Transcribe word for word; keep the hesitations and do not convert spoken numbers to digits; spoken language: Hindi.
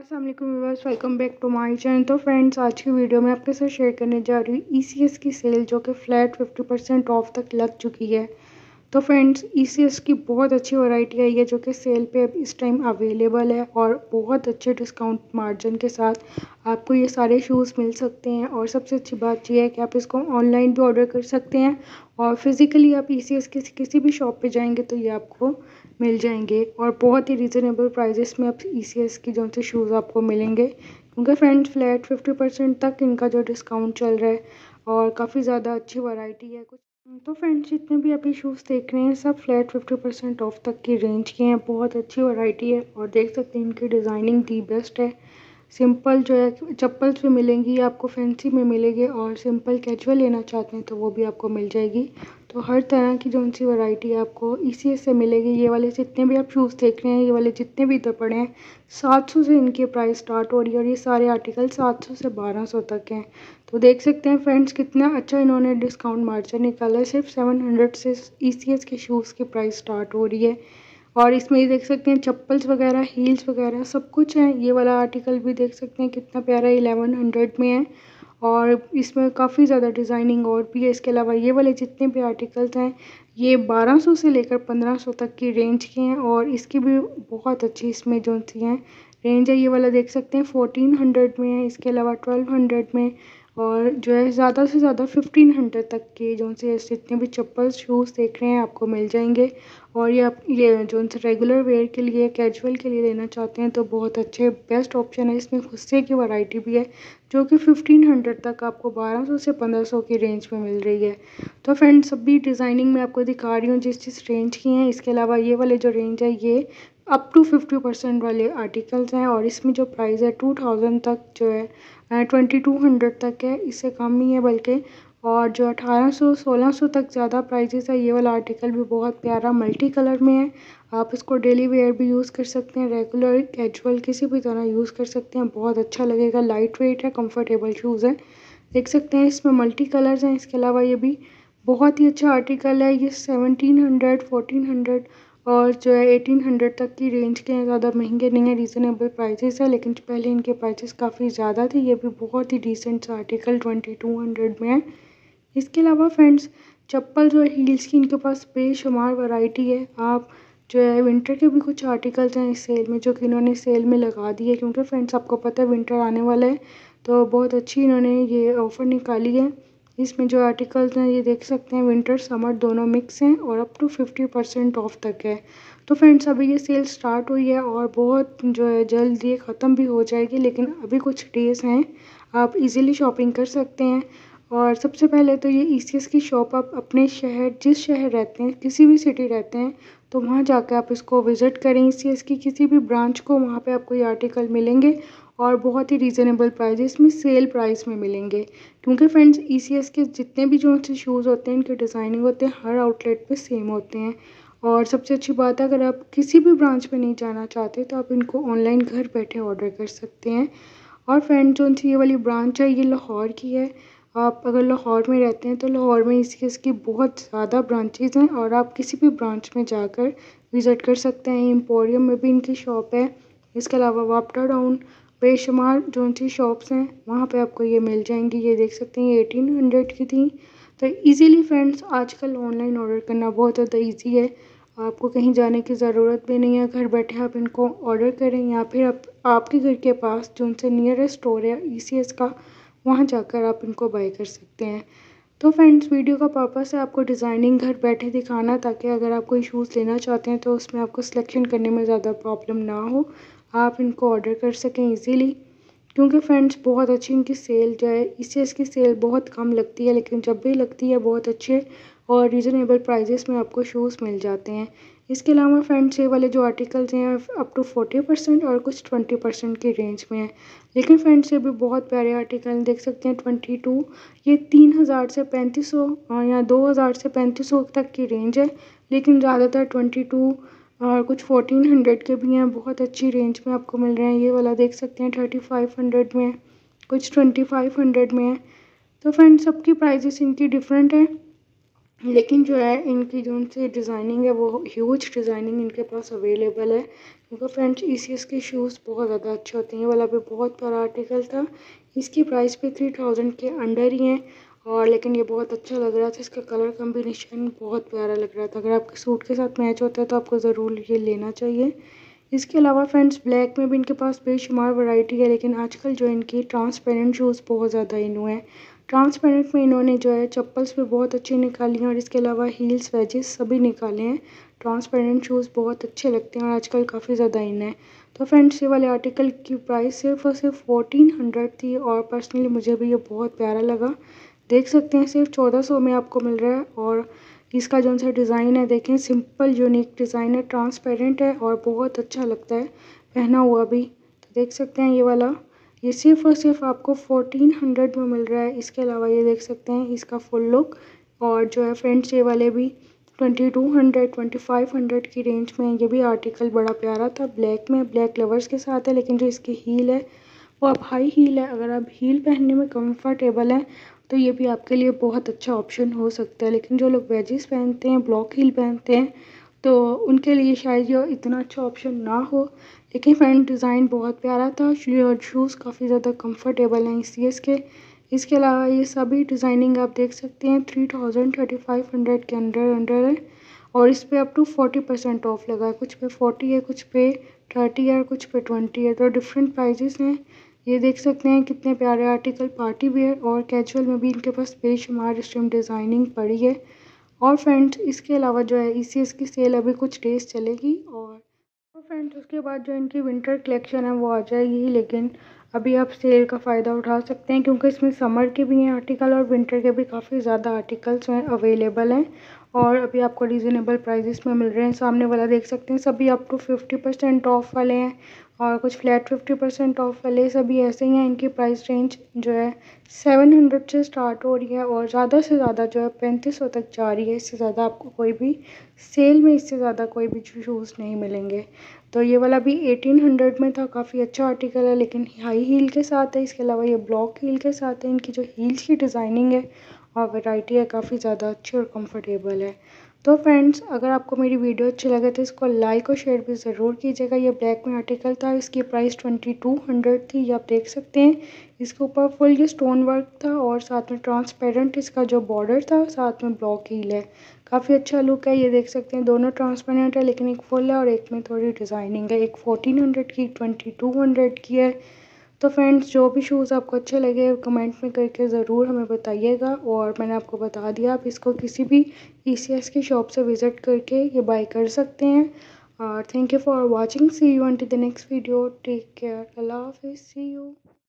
अस्सलाम वालेकुम viewers, welcome back to my channel. तो फ्रेंड्स, आज की वीडियो में आपके साथ शेयर करने जा रही हूँ ईसीएस की सेल जो कि फ्लैट फिफ्टी परसेंट ऑफ तक लग चुकी है। तो फ्रेंड्स, ईसीएस की बहुत अच्छी वैरायटी आई है जो कि सेल पे अब इस टाइम अवेलेबल है और बहुत अच्छे डिस्काउंट मार्जिन के साथ आपको ये सारे शूज़ मिल सकते हैं। और सबसे अच्छी बात यह है कि आप इसको ऑनलाइन भी ऑर्डर कर सकते हैं और फिज़िकली आप ईसीएस के किसी भी शॉप पे जाएंगे तो ये आपको मिल जाएंगे और बहुत ही रीज़नेबल प्राइजेस में आप ईसीएस की जो से शूज़ आपको मिलेंगे, क्योंकि फ्रेंड्स फ्लैट फिफ्टी परसेंट तक इनका जो डिस्काउंट चल रहा है और काफ़ी ज़्यादा अच्छी वैरायटी है कुछ। तो फ्रेंड्स, जितने भी आप ये शूज़ देख रहे हैं सब फ्लैट फिफ्टी परसेंट ऑफ तक की रेंज के हैं। बहुत अच्छी वैरायटी है और देख सकते हैं इनकी डिज़ाइनिंग दी बेस्ट है। सिंपल जो है चप्पल्स भी मिलेंगी आपको, फैंसी में मिलेगी, और सिंपल कैजुअल लेना चाहते हैं तो वो भी आपको मिल जाएगी। तो हर तरह की जो सी वैरायटी आपको ईसीएस से मिलेगी। ये वाले जितने भी आप शूज़ देख रहे हैं, ये वाले जितने भी इधर पड़े हैं, सात सौ से इनकी प्राइस स्टार्ट हो रही है और ये सारे आर्टिकल सात सौ से बारह सौ तक हैं। तो देख सकते हैं फ्रेंड्स कितना अच्छा इन्होंने डिस्काउंट मार्जिन निकाला है। सिर्फ सेवन हंड्रेड से ईसीएस के शूज़ की प्राइस स्टार्ट हो रही है और इसमें ये देख सकते हैं चप्पल्स वगैरह, हील्स वगैरह सब कुछ है। ये वाला आर्टिकल भी देख सकते हैं कितना प्यारा इलेवन हंड्रेड में है और इसमें काफ़ी ज़्यादा डिज़ाइनिंग और भी है। इसके अलावा ये वाले जितने भी आर्टिकल्स हैं ये बारह सौ से लेकर पंद्रह सौ तक की रेंज के हैं और इसकी भी बहुत अच्छी इसमें जो सी हैं रेंज है। ये वाला देख सकते हैं फोर्टीन हंड्रेड में है, इसके अलावा ट्वेल्व हंड्रेड में, और जो है ज़्यादा से ज़्यादा फिफ्टीन हंड्रेड तक के जो से जितने भी चप्पल शूज़ देख रहे हैं आपको मिल जाएंगे। और ये आप ये जो से रेगुलर वेयर के लिए, कैजुअल के लिए लेना चाहते हैं तो बहुत अच्छे बेस्ट ऑप्शन है। इसमें खुस्से की वैरायटी भी है जो कि फिफ्टीन हंड्रेड तक आपको बारह सौ से पंद्रह सौ की रेंज में मिल रही है। तो फ्रेंड्स, सभी डिज़ाइनिंग में आपको दिखा रही हूँ जिस जिस रेंज की हैं। इसके अलावा ये वाले जो रेंज है ये अप टू फिफ्टी परसेंट वाले आर्टिकल्स हैं और इसमें जो प्राइस है टू थाउजेंड तक जो है ट्वेंटी टू हंड्रेड तक है, इससे कम ही है बल्कि। और जो अठारह सौ सोलह सौ तक ज़्यादा प्राइजेस है। ये वाला आर्टिकल भी बहुत प्यारा मल्टी कलर में है। आप इसको डेली वेयर भी यूज़ कर सकते हैं, रेगुलर कैजुअल किसी भी तरह यूज़ कर सकते हैं, बहुत अच्छा लगेगा। लाइट वेट है, कंफर्टेबल शूज़ है। देख सकते हैं इसमें मल्टी कलर्स हैं। इसके अलावा ये भी बहुत ही अच्छा आर्टिकल है। ये सेवनटीन हंड्रेड फोर्टीन हंड्रेड और जो है एटीन हंड्रेड तक की रेंज के हैं, ज़्यादा महंगे नहीं है, रीज़नेबल प्राइसेस है। लेकिन पहले इनके प्राइसेस काफ़ी ज़्यादा थे। ये भी बहुत ही डिसेंट सा आर्टिकल ट्वेंटी टू हंड्रेड में है। इसके अलावा फ्रेंड्स, चप्पल जो है हील्स की इनके पास बेशुमार वैरायटी है। आप जो है विंटर के भी कुछ आर्टिकल्स हैं इस सेल में जो कि इन्होंने सेल में लगा दिए, क्योंकि फ्रेंड्स आपको पता है विंटर आने वाला है तो बहुत अच्छी इन्होंने ये ऑफ़र निकाली है। इसमें जो आर्टिकल्स हैं ये देख सकते हैं विंटर समर दोनों मिक्स हैं और up to fifty percent off तक है। तो फ्रेंड्स, अभी ये सेल स्टार्ट हुई है और बहुत जो है जल्द ये ख़त्म भी हो जाएगी, लेकिन अभी कुछ डेज़ हैं, आप इजीली शॉपिंग कर सकते हैं। और सबसे पहले तो ये ईसीएस की शॉप आप अपने शहर, जिस शहर रहते हैं, किसी भी सिटी रहते हैं तो वहाँ जाकर आप इसको विज़िट करें। ईसीएस की किसी भी ब्रांच को, वहाँ पे आपको ये आर्टिकल मिलेंगे और बहुत ही रीज़नेबल प्राइस में, सेल प्राइस में मिलेंगे। क्योंकि फ्रेंड्स, ईसीएस के जितने भी जो से शूज़ होते हैं इनके डिज़ाइनिंग होते हैं हर आउटलेट पे सेम होते हैं। और सबसे अच्छी बात है, अगर आप किसी भी ब्रांच में नहीं जाना चाहते तो आप इनको ऑनलाइन घर बैठे ऑर्डर कर सकते हैं। और फ्रेंड, जो सी ये वाली ब्रांच है ये लाहौर की है। आप अगर लाहौर में रहते हैं तो लाहौर में इसकी इसकी बहुत ज़्यादा ब्रांचेज़ हैं और आप किसी भी ब्रांच में जाकर विज़िट कर सकते हैं। एम्पोरियम में भी इनकी शॉप है। इसके अलावा वापटा टाउन, बेशुमार जो सी शॉप्स हैं वहाँ पे आपको ये मिल जाएंगी। ये देख सकते हैं ये एटीन हंड्रेड की थी। तो इजीली फ्रेंड्स, आजकल ऑनलाइन ऑर्डर करना बहुत ज़्यादा इजी है। आपको कहीं जाने की ज़रूरत भी नहीं है, घर बैठे आप इनको ऑर्डर करें या फिर आप आपके घर के पास जो उनसे नियरेस्ट स्टोर है ईसीएस का, वहाँ जाकर आप इनको बाय कर सकते हैं। तो फ्रेंड्स, वीडियो का पर्पस है आपको डिज़ाइनिंग घर बैठे दिखाना, ताकि अगर आप कोई शूज़ लेना चाहते हैं तो उसमें आपको सिलेक्शन करने में ज़्यादा प्रॉब्लम ना हो, आप इनको ऑर्डर कर सकें ईजीली। क्योंकि फ्रेंड्स, बहुत अच्छी इनकी सेल जो है, ईसीएस की सेल बहुत कम लगती है, लेकिन जब भी लगती है बहुत अच्छे और रीज़नेबल प्राइजेस में आपको शूज़ मिल जाते हैं। इसके अलावा फ्रेंड्स, ये वाले जो आर्टिकल्स हैं अप टू फोर्टी परसेंट और कुछ ट्वेंटी परसेंट की रेंज में है। लेकिन फ्रेंड्स, ये भी बहुत प्यारे आर्टिकल देख सकते हैं ट्वेंटी टू, ये तीन हज़ार से पैंतीस सौ या दो हज़ार से पैंतीस सौ तक की रेंज है। लेकिन ज़्यादातर ट्वेंटी टू और कुछ फोर्टीन हंड्रेड के भी हैं, बहुत अच्छी रेंज में आपको मिल रहे हैं। ये वाला देख सकते हैं थर्टी फाइव हंड्रेड में, कुछ ट्वेंटी फाइव हंड्रेड में है। तो फ्रेंड्स, सबकी प्राइजेस इनकी डिफरेंट है। लेकिन जो है इनकी जो उनसे डिज़ाइनिंग है वो ह्यूज डिज़ाइनिंग इनके पास अवेलेबल है, क्योंकि फ्रेंड्स ईसीएस के शूज़ बहुत ज़्यादा अच्छे होते हैं। ये वाला भी बहुत प्यारा आर्टिकल था, इसकी प्राइस भी थ्री थाउजेंड के अंडर ही है, और लेकिन ये बहुत अच्छा लग रहा था। इसका कलर कम्बिनेशन बहुत प्यारा लग रहा था। अगर आपके सूट के साथ मैच होता है तो आपको ज़रूर ये लेना चाहिए। इसके अलावा फ्रेंड्स ब्लैक में भी इनके पास बेशुमार वैरायटी है, लेकिन आजकल जो इनकी ट्रांसपेरेंट शूज़ बहुत ज़्यादा इन हुए हैं। ट्रांसपेरेंट में इन्होंने जो है चप्पल्स भी बहुत अच्छी निकाली हैं, और इसके अलावा हील्स वेजेस सभी निकाले हैं। ट्रांसपेरेंट शूज़ बहुत अच्छे लगते हैं और आजकल काफ़ी ज़्यादा इन है। तो फ्रेंड्स ये वाले आर्टिकल की प्राइस सिर्फ और सिर्फ फोर्टीन हंड्रेड थी, और पर्सनली मुझे भी ये बहुत प्यारा लगा। देख सकते हैं सिर्फ चौदह सौ में आपको मिल रहा है, और इसका जो सा डिज़ाइन है देखें, सिंपल यूनिक डिज़ाइन है, ट्रांसपेरेंट है और बहुत अच्छा लगता है पहना हुआ भी। तो देख सकते हैं ये वाला, ये सिर्फ और सिर्फ आपको फोर्टीन हंड्रेड में मिल रहा है। इसके अलावा ये देख सकते हैं इसका फुल लुक, और जो है फ्रेंड्स ये वाले भी twenty two hundred twenty five hundred की रेंज में। ये भी आर्टिकल बड़ा प्यारा था, ब्लैक में, ब्लैक लवर्स के साथ है, लेकिन जो इसकी हील है वो अब हाई हील है। अगर आप हील पहनने में कंफर्टेबल हैं तो ये भी आपके लिए बहुत अच्छा ऑप्शन हो सकता है, लेकिन जो लोग वेजिस पहनते हैं, ब्लॉक हील पहनते हैं, तो उनके लिए शायद ये इतना अच्छा ऑप्शन ना हो। लेकिन फ्रेंड डिज़ाइन बहुत प्यारा था, शूज़ काफ़ी ज़्यादा कंफर्टेबल हैं ईसीएस के। इसके अलावा ये सभी डिज़ाइनिंग आप देख सकते हैं three thousand thirty five hundred के अंडर अंडर है, और इस पर up to forty percent off लगा है। कुछ पे फोर्टी है, कुछ पे थर्टी है, कुछ पे ट्वेंटी है, तो डिफरेंट प्राइजेस हैं। ये देख सकते हैं कितने प्यारे आर्टिकल, पार्टी वेयर और कैजुअल में भी इनके पास बेशुमार स्ट्रीम डिज़ाइनिंग पड़ी है। और फ्रेंड्स इसके अलावा जो है ईसीएस की सेल अभी कुछ डेज चलेगी, और तो फ्रेंड्स उसके बाद जो इनकी विंटर कलेक्शन है वो आ जाएगी। लेकिन अभी आप सेल का फ़ायदा उठा सकते हैं, क्योंकि इसमें समर के भी हैं आर्टिकल और विंटर के भी काफ़ी ज़्यादा आर्टिकल्स हैं अवेलेबल हैं, और अभी आपको रीज़नेबल प्राइजेस में मिल रहे हैं। सामने वाला देख सकते हैं सभी up to fifty percent off वाले हैं, और कुछ फ्लैट फिफ्टी परसेंट ऑफ वाले सभी ऐसे ही हैं। इनकी प्राइस रेंज जो है सेवन हंड्रेड से स्टार्ट हो रही है, और ज़्यादा से ज़्यादा जो है पैंतीस सौ तक जा रही है। इससे ज़्यादा आपको कोई भी सेल में इससे ज़्यादा कोई भी शूज़ नहीं मिलेंगे। तो ये वाला भी एटीन हंड्रेड में था, काफ़ी अच्छा आर्टिकल है, लेकिन हाई हील के साथ है। इसके अलावा ये ब्लॉक हील के साथ है। इनकी जो हील्स की डिज़ाइनिंग है और वैरायटी है काफ़ी ज़्यादा अच्छी और कंफर्टेबल है। तो फ्रेंड्स अगर आपको मेरी वीडियो अच्छी लगे तो इसको लाइक और शेयर भी ज़रूर कीजिएगा। ये ब्लैक में आर्टिकल था, इसकी प्राइस ट्वेंटी टू हंड्रेड थी, ये आप देख सकते हैं। इसके ऊपर फुल ये स्टोन वर्क था, और साथ में ट्रांसपेरेंट इसका जो बॉर्डर था, साथ में ब्लॉक हील है। काफ़ी अच्छा लुक है, ये देख सकते हैं। दोनों ट्रांसपेरेंट है, लेकिन एक फुल है और एक में थोड़ी डिज़ाइनिंग है। एक फोर्टीन हंड्रेड की, ट्वेंटी टू हंड्रेड की है। तो फ्रेंड्स जो भी शूज़ आपको अच्छे लगे कमेंट में करके ज़रूर हमें बताइएगा, और मैंने आपको बता दिया आप इसको किसी भी ईसीएस की शॉप से विज़िट करके ये बाय कर सकते हैं। और thank you for watching, see you on to the next video, take care, अल्लाह हाफिज़, सी यू।